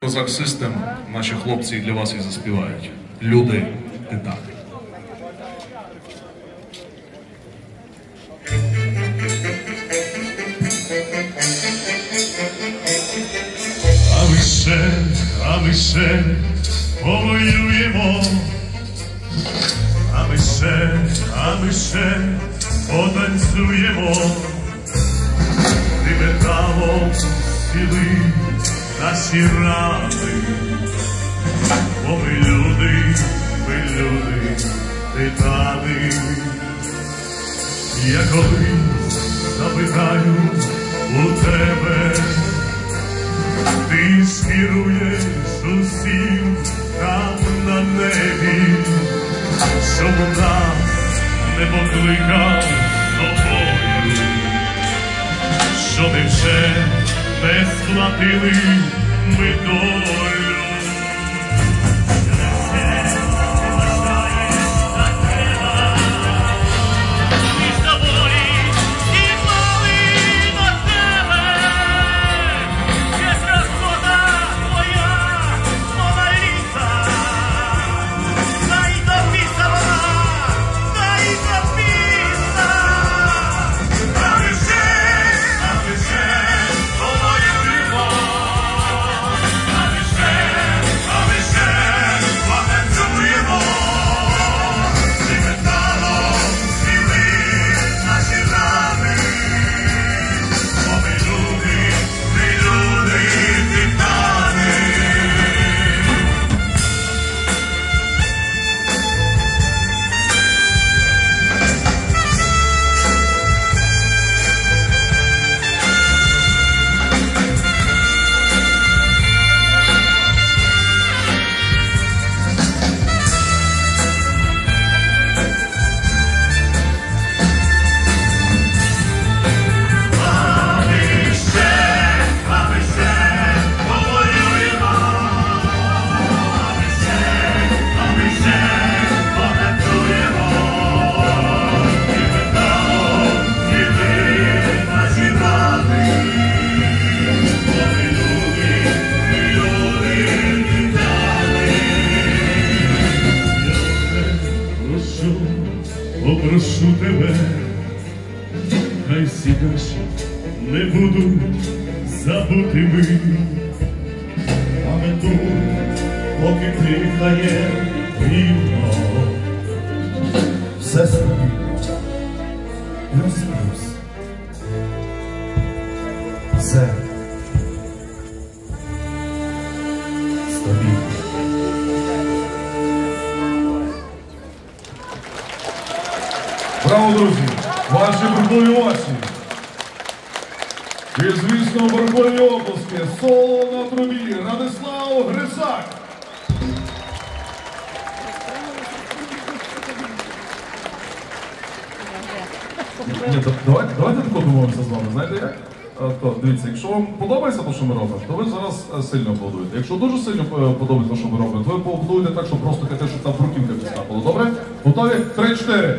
Козак Систем, наші хлопці для вас і заспівають. Люди Титани. А ми ще повоюємо, а ми ще потанцюємо, ти металом сіли наші рани, бо ми люди, титани. Я колись запитаю у тебе, ти ж керуєш усім там на небі, щоб нас не покликав тобою, що ми вже не сплатили ми долю. Попрошу тебе, хай всі наші не будуть забутими, а ми тут, поки дихає рівно, все стабільно, плюс-плюс, все стабільно. Браво, друзі! Ваші бурхливі очі! І, звісно, бурхливі оплески! Соло на трубі! Радислав Грицак! Давайте тако домовимося з вами, знаєте як? Дивіться, якщо вам подобається те, що ми робимо, то ви зараз сильно аплодуєте. Якщо дуже сильно подобається те, що ми робимо, то ви поаплодуєте так, що просто хотите, щоб там бруківка підскапала. Добре? Готові? 3-4!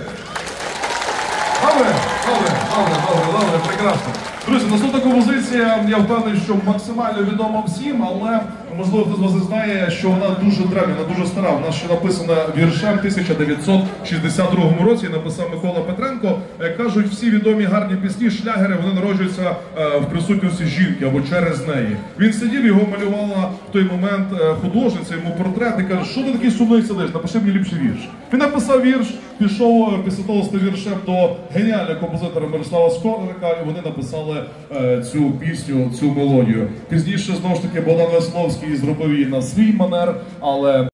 Добре, прекрасно. Друзі, наступна композиція, я впевнений, що максимально відома всім, але, можливо, хтось з вас і знає, що вона дуже древня, вона дуже стара. Вона ще написана віршем в 1962 році, написав Микола Петренко. Кажуть, всі відомі гарні пісні, шлягери, вони народжуються в присутності жінки або через неї. Він сидів, його малювала в той момент художниця, йому портрет, і каже, що ти такий сумний сидиш, напиши мені ліпший вірш. Він написав вірш, пішов після того з тим віршем до геніального композитора Мирослава Скорика, і вони написали цю пісню, цю мелодію. Пізніше, знову ж таки, Богдан Весловський зробив її на свій манер, але